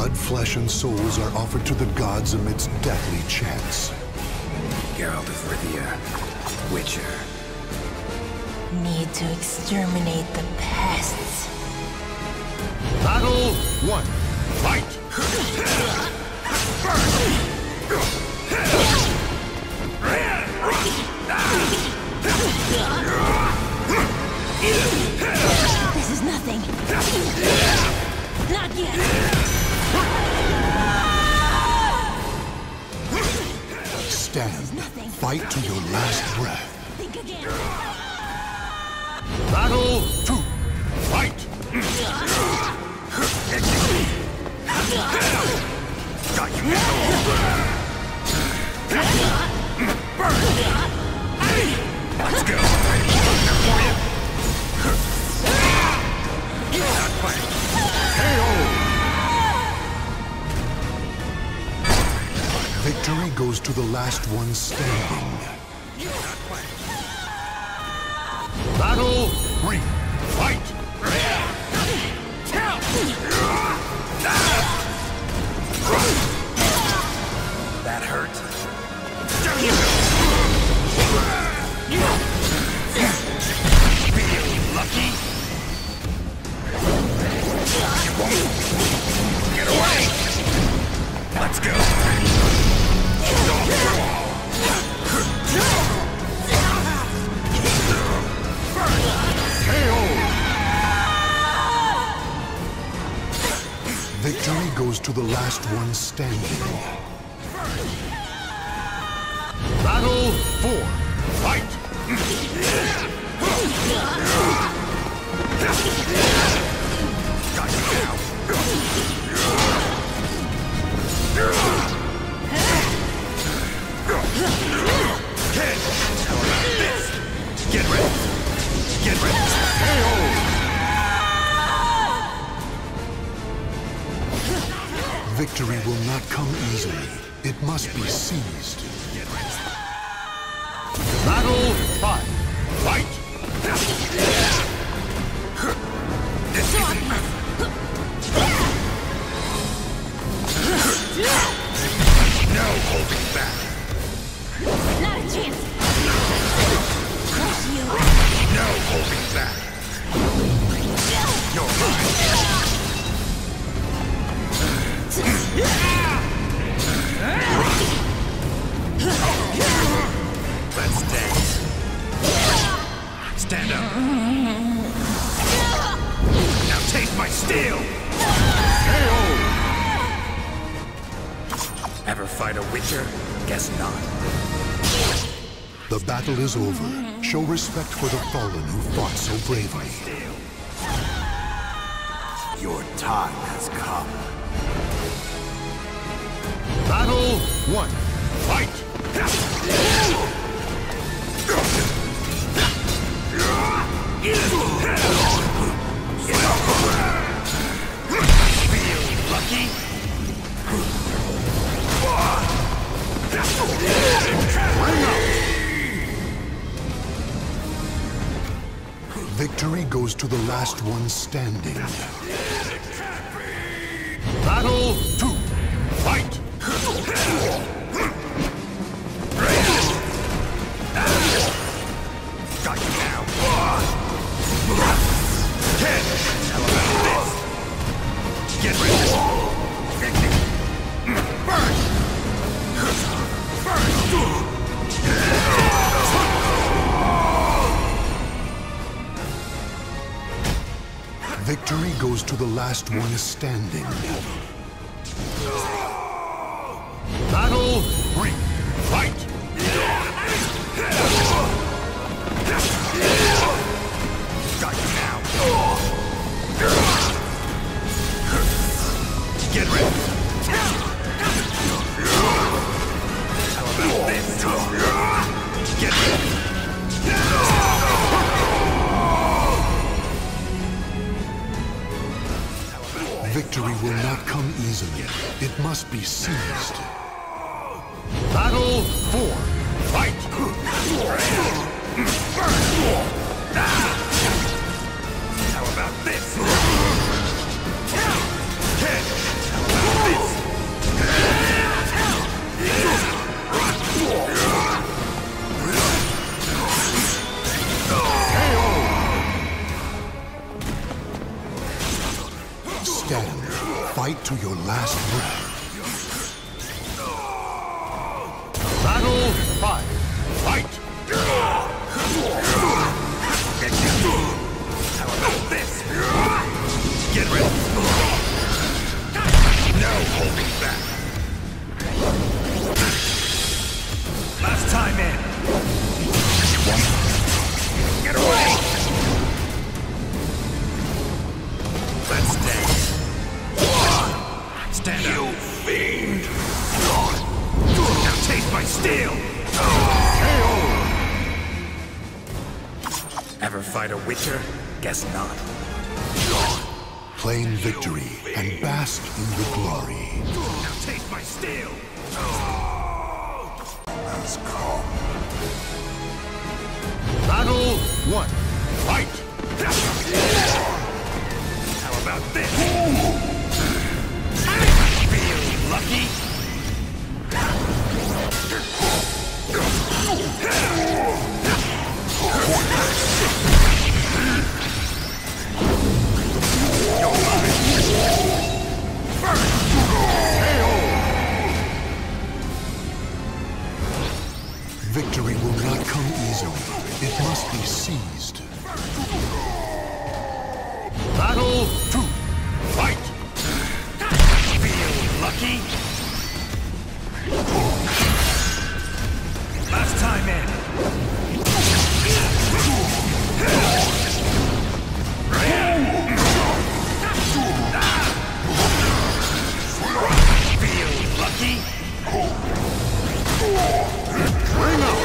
blood, flesh, and souls are offered to the gods amidst deathly chants. Geralt of Rivia, Witcher. Need to exterminate the pests. Battle 1. Fight! This is nothing. Not yet. Stand. Fight to your last breath. Think again. Battle 2. Fight! Got you. Let's go. Not quite. Victory goes to the last one standing. Battle 3. Fight! That hurt. Feel lucky? You won't get away. Let's go. Victory goes to the last one standing. Battle 4. Fight! Got you now. Kid, how about this? Get ready. Get ready. Victory will not come easily. It must be seized. Battle 5. Fight! This isn't... No holding back. Not a chance. Crush you. No holding back. You're mine. Let's dance. Stand up. Now taste my steel. Ever fight a Witcher? Guess not. The battle is over. Show respect for the fallen who fought so bravely. Your time has come. Battle 1. Fight! Feel lucky? Victory goes to the last one standing. Battle 2. Fight! Got you now. Kid, how about this? Get ready. Burn! Burn! Victory goes to the last one standing. Battle 3. Fight! Got you now. Get ready. How about this? Get ready. Victory will not come easily. It must be seized. Battle 4. Fight! How about this? Kid, how about Stand. Fight to your last breath. Battle 5. Fight! How about this? Get ready. No holding back. Last time in. Get away! Let's dance. Stand up. You fiend! Now taste my steel! Ever fight a Witcher? Guess not. Claim victory and bask in the glory. Now taste my steel! Has come. Battle 1. Fight! How about this? Feel lucky? Victory will not come easily. It must be seized. Battle 2. Fight! Feel lucky? Last time in. Feel lucky? Bring out!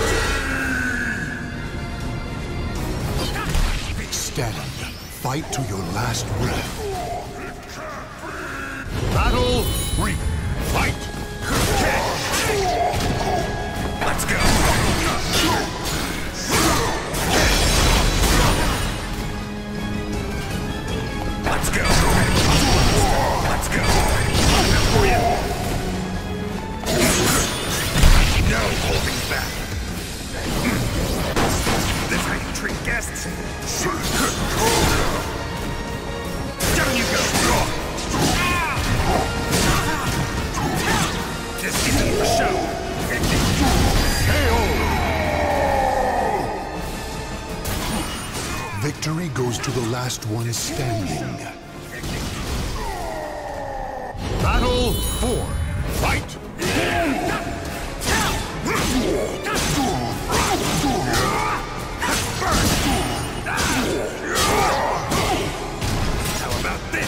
Stand. Fight to your last breath. Battle 3. Fight! Let's go! Let's go! Let's go! For you! No holding back! This how you treat guests? Down you go! This isn't the show! Victory goes to the last one standing. Battle 4. Fight! How about this?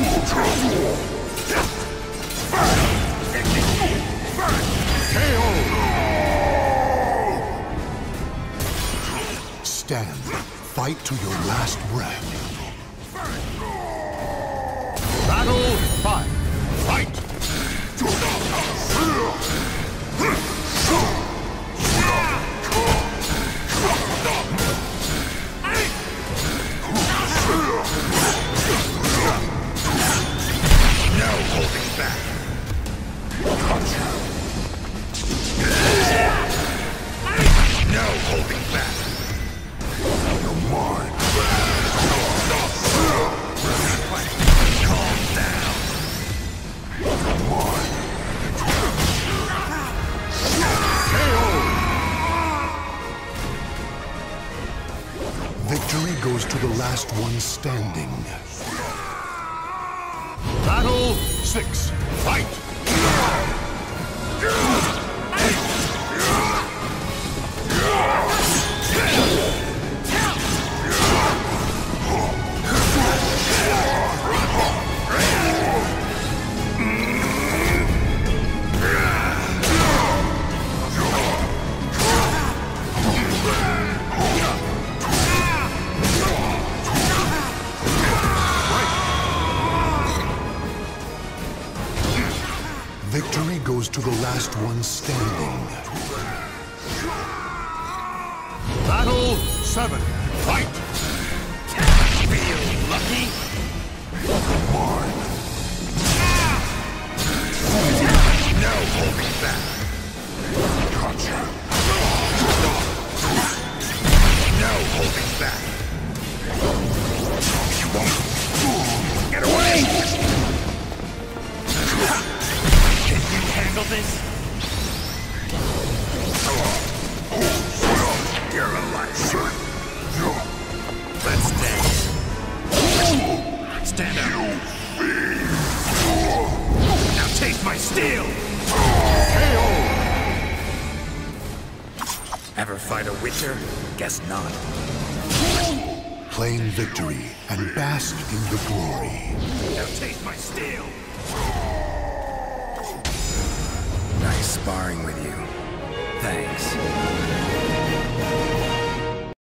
Stand. Fight to your last breath. Battle 5. Fight! No holding back. No holding back. You're mine. Calm down. You're mine. Victory goes to the last one standing. Battle 6. Fight! Victory goes to the last one standing. Battle 7. Fight! Feel lucky? Mine. No holding back. Gotcha. No holding back. You won't. Get away! Stand up. Now taste my steel! Ever fight a Witcher? Guess not. Claim victory and bask in the glory. Now taste my steel! Nice sparring with you. Thanks.